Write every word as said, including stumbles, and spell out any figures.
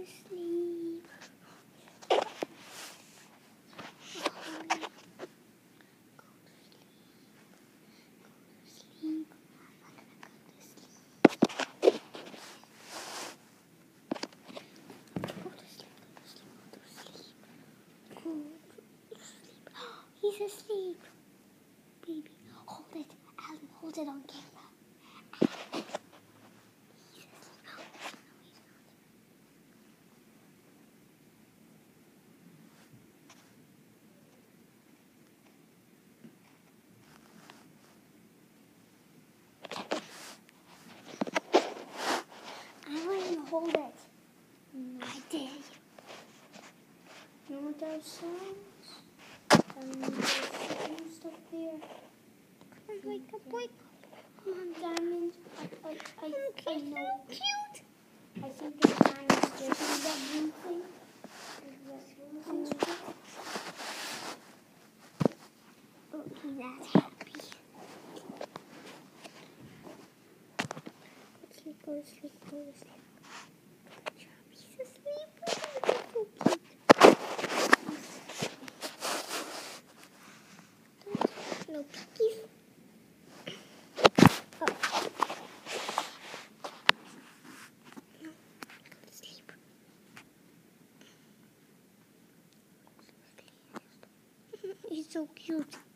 sleep. He's asleep. Baby, hold it. Alan, hold it on camera. He's asleep. No, he's not. I want you to hold it. No, I dare you. You know what those songs? Um, there's stuff there. Come on, wake up, wake up. Come on, Diamond. I, I, I, I know. So cute. I think it's Diamond's just in that blue thing. Oh, he's not happy. Go to sleep, go to sleep, go to sleep. Good job. He's asleep. Oh, he's so cute. No pickies. Oh. No, go to sleep. He's so cute.